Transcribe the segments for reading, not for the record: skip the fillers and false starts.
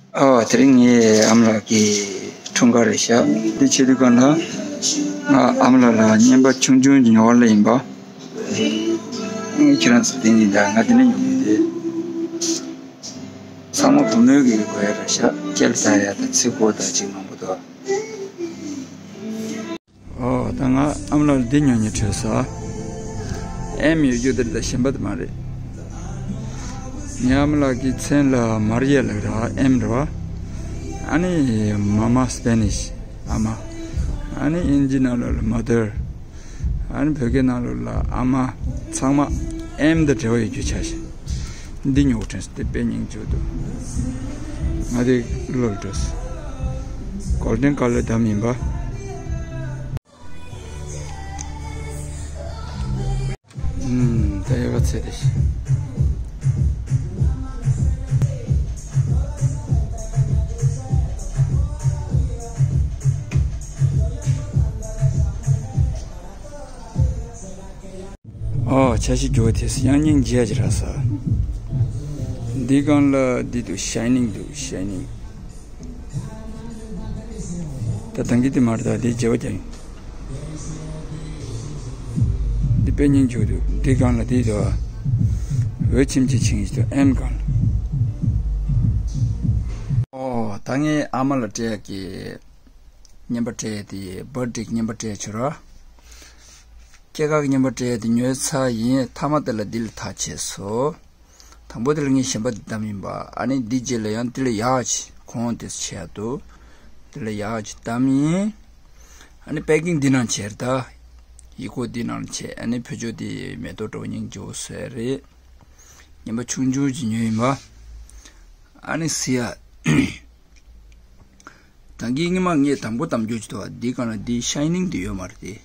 Teringi amla ki chungarisha. Di chidikana amla la nyemba chungchung nyola imba. Chiransi tingi da ngadini nyumide. Sama punuyogi koyarasha. Kieltaya da tsiko da jingmambudo. Tanga amla di nyonyi chasa. Emi yudari da shimbad mari. Nyamla ki tsenla Maria la emra. Ani mama Spanish ama. Ani Indian mother. Ani Pekina ama Sama M the joy juchash. Dinutrans the penning judo. Madi lotus. Golden color damimba. What's it? Chashi Jyotis, Yang Jajrasa. Digonla did shining. Tatangiti Marta di Jojang. Depending Judu, Digonla Dido, Wechim Ching to M gun. Tangi Amalati Nyambate, the bird Nyambate Chura. Kegak nyambate di nyesa yin tamadala dil tache so tambodil ngi shamba damimba ani DJ le yan tile yaaj kontes cheado tile yaaj dami ani packing dinan cherda iko dinan che ani pyojo di metodo ning jo sere nyamba chungju ji nyima ani sia tangi ngi ma ngi tambo tamjo jdo di kana di shining di yo mardi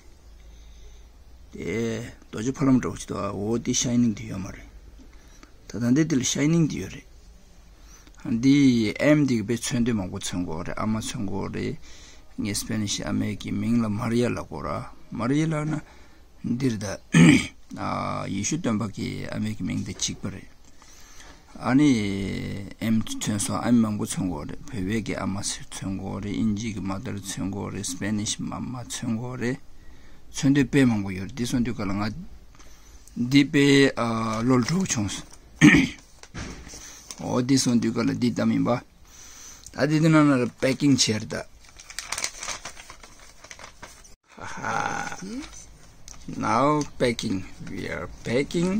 doji phalam rochdo o di shining diyo mare tadande dil shining diyo re andi md be chende mango chengore ama chengore ngi Spanish ameki mingla Maria la gora Maria la na dirda yishu tambaki ameki mingde chikpare ani m chenso am mango chengore pewege ama chengore inji madar chengore Spanish mama chengore Sunday pay mango yor this one to kalanga dipe lol chons this one to kala ditamimba adidina packing chair da now packing we are packing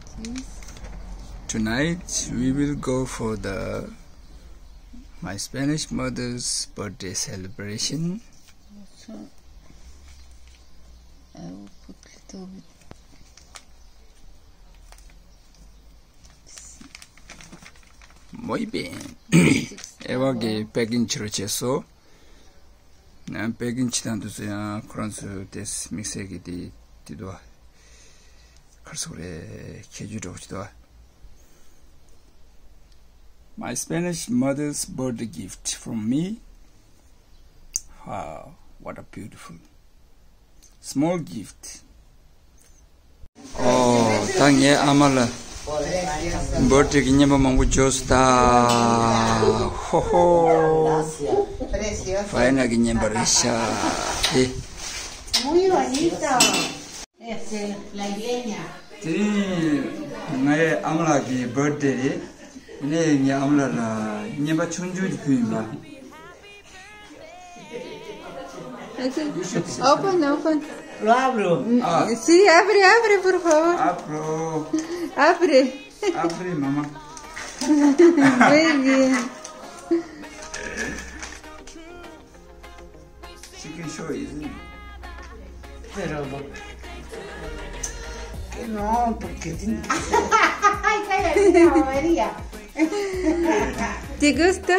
tonight we will go for my Spanish mother's birthday celebration. I will put a little bit. Muy bien. Eva que packing churcheso. Na packing chitanto ya Koransu des mixegi di do. Karsore kejudo do. My Spanish mother's birthday gift from me. Wow, what a beautiful small gift. Tangye amala birthday kinyamba mangu josta ho ho faena kinyamba risha Muy bonito. La iglesia. Tiri ngaye amala ki birthday ne nya amala la nyamba chunju kuimba. Open. Lo abro. Sí, abre, por favor. Abro. Abre, mamá. Muy bien. Chicken show, isn't it? Pero que no, porque tiene que ser. Ay, cállate, bobería. ¿Te gusta?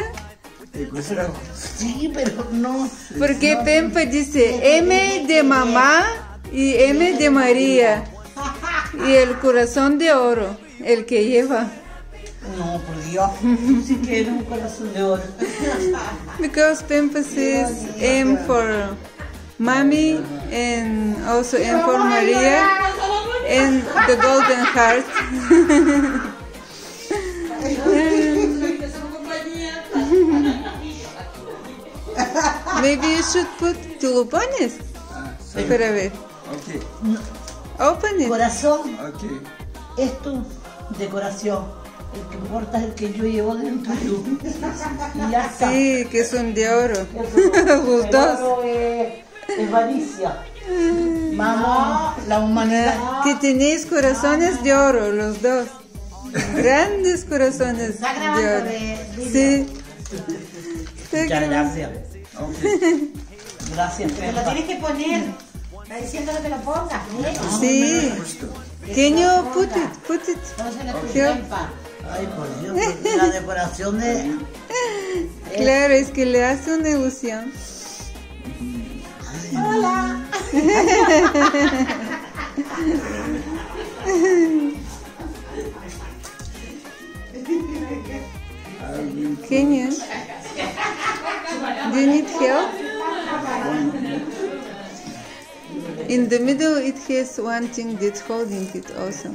Sí, pero no. Porque Pempa dice M de mamá y M de María. Y el corazón de oro, el que lleva. No, por Dios. Sí quiero un corazón de oro. Because Pempa says M for mommy and also M for Maria and the golden heart. Maybe you should put tulipanes. Para ver. Okay. Open it. Corazón, Okay. esto, decoración. El que importa es el que yo llevo dentro. Y ya está. Sí, que son de oro. Eso, Los el dos. oro es avaricia. Vamos, la humanidad. Que tenéis corazones de oro, los dos. Grandes corazones de oro. Sí. Muchas gracias. Okay. Gracias, Te lo tienes que poner. Está diciendo que te lo pongas. Sí. Can you put it? Here. Ay, por Dios, la decoración de... Claro, es que le hace una ilusión. Hola. Can you? Do you need help? In the middle it has one thing that's holding it also.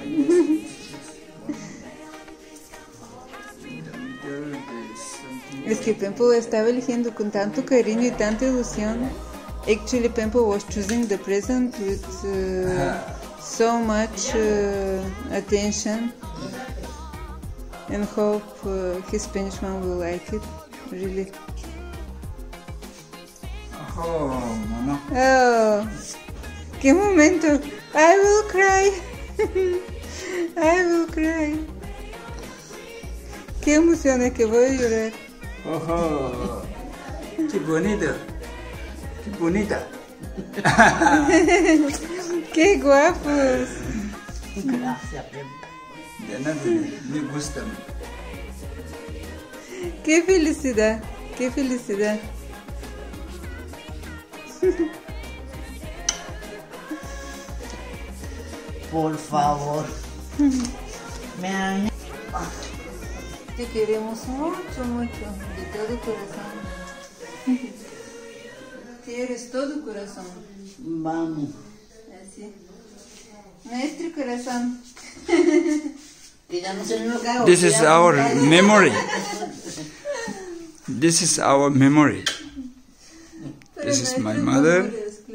Es que Pempo estaba eligiendo con tanto cariño y tanta ilusión. Actually, Pempo was choosing the present with so much attention and hope his Spanish mom will like it, really. Oh, mamá. Oh, qué momento. I will cry. I will cry. Qué emoción, es que voy a llorar. Oh, qué bonito. Qué bonita. Qué guapos. Gracias, Pepe. De nada, me gustan. Qué felicidad. Qué felicidad. Por favor. Me han... Te queremos mucho, mucho, de todo corazón. Te eres todo corazón. Vamos. Así. Nuestro corazón. Que ya no sé ni lo que hago. This is our memory. This is our memory. This is my mother.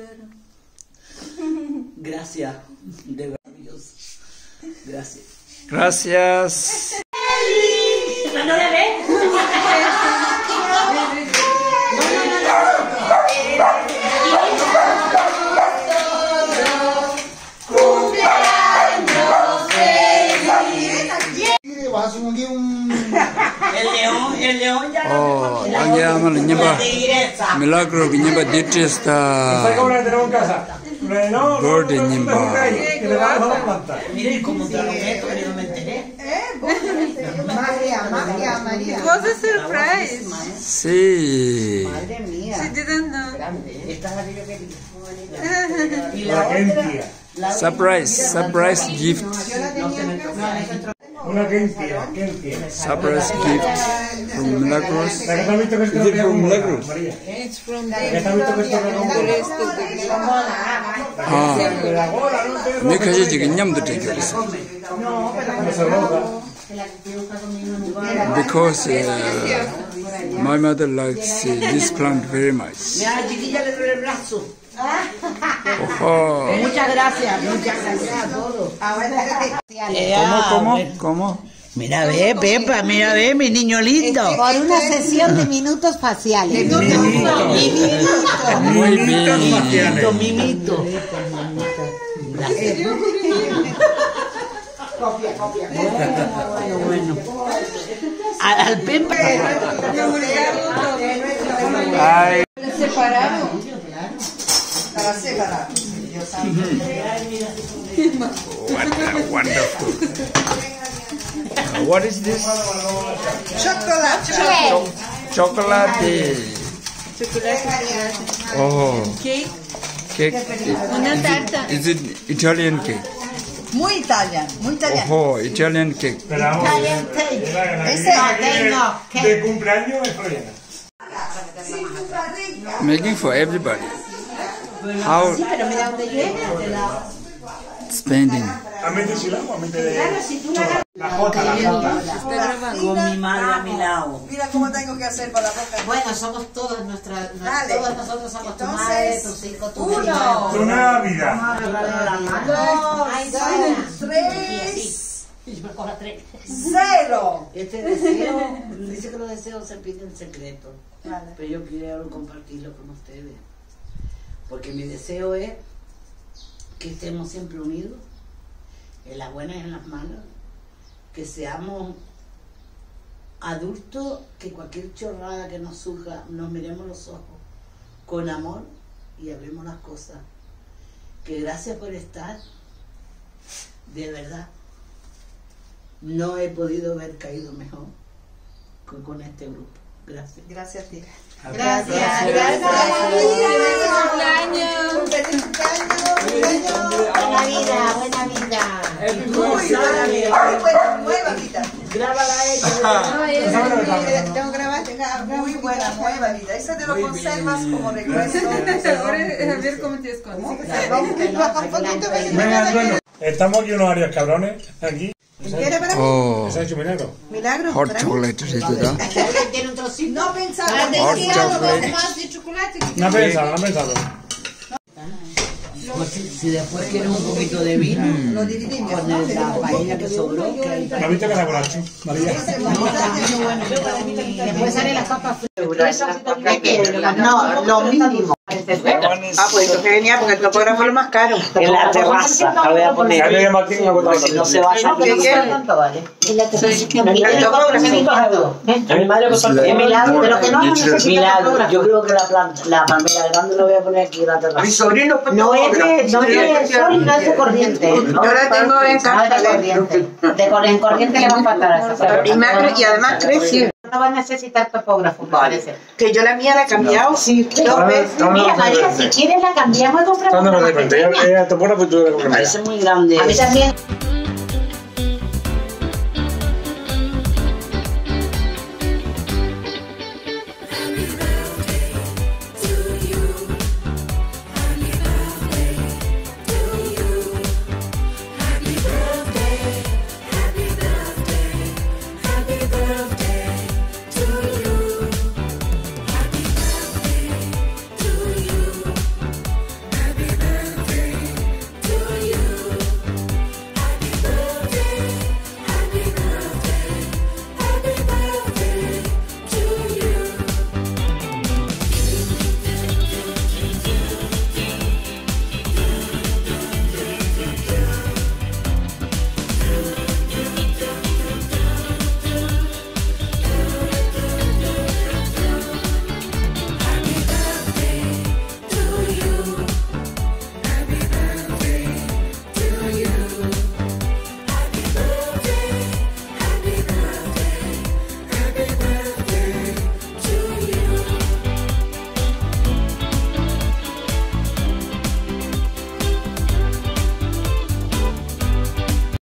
Gracias. De verdad, Dios. Gracias. Gracias. ¿No la ves? El león ya Oh, tangi amal nyemba milagro ki nyemba detesta bird nyemba. Miren cómo entraron esto, que yo no me enteré. It was a surprise. Sí. She didn't know. Esta es la que yo quería. Y la otra, Surprise gift. Una quentia. Surprise gift from Milagros. ¿La que te has visto que Is it from Milagros? It's from ¿La que te has visto que esto the rest of the group. Ah, me kaje jiga nyamdo take this. Because my mother likes this plant very much. mira, a la chiquilla le duele el brazo. Oh. Muchas gracias a todos. ¿Cómo? Mira, ve, Pepa, mira, ve, mi niño lindo. Por una sesión de minutos faciales. Muy bien. Mimito. Bueno. Al Pepa. Ay. Separado. Wonderful. What is this? Chocolate. Oh, Cake. cake. Una tarta. Is it Italian cake? Muy italiano, muy italiano. Oh, Italian cake. Pero vamos, Ese de cumpleaños es Floriana. Making for everybody. How spending mente sin agua, mente de... Claro, si tú la La jota, la jota. Está grabando. Con mi madre a mi lado. Mira cómo tengo que hacer para la boca. Bueno, somos todas Dale. todos nosotros somos tu Entonces, madre, tus hijos, tu uno. Tu nueva vida. Ay, Dos, Sara. tres, Y me coja 3. 0. Este deseo, dice que los deseos se piden en secreto. Vale. Pero yo quiero compartirlo con ustedes. Porque mi deseo es que estemos siempre unidos, en las buenas y en las malas. Que seamos adultos, que cualquier chorrada que nos surja, nos miremos los ojos con amor y hablemos las cosas. Que gracias por estar, de verdad, no he podido haber caído mejor con este grupo. Gracias. Gracias a ti. Gracias. Un feliz cumpleaños. Buena vida, buena vida. Muy buena, nueva vida. Grábala ella. Tengo que grabar, muy buena, nueva vida. Esa te lo conservas como recuerdo. Ahora a ver cómo te escondes. Venga, Antonio. Estamos aquí unos arios cabrones, aquí. ¿Quieres para mí? Oh, ¿Se ha hecho milagro? Milagro. hot para mí. chocolate ¿sí da? ¿Alguien tiene un trocito? No pensaba. Hot chocolate. más de chocolate. No ha pensado, no ha pensado. Pues si después quieres un poquito de vino, Lo dividimos. con la paella que sobró, que hay ¿Me has visto que era borracho, María? Después salen las papas fritas. No, lo mínimo. Ah, pues entonces venía porque el topógrafo es lo más caro. En la terraza, la voy a poner. Si no se va a salir. En la terraza. El topógrafo. Mi madre costó Es milagro, pero que no necesita milagro. topógrafo. Yo creo que la palmera grande la voy a poner aquí en la terraza. Mi sobrino fue No es de sol y no es de corriente. Yo la tengo en No es casa de corriente. En corriente le va a faltar a esa. y además crece. No va a necesitar topógrafo, me parece. Que yo la mía la he cambiado 2 veces. Mira, María, si quieres la cambiamos y compramos. ¿Dónde lo de frente? Ella topógrafo y tú de Parece muy grande. A mí también.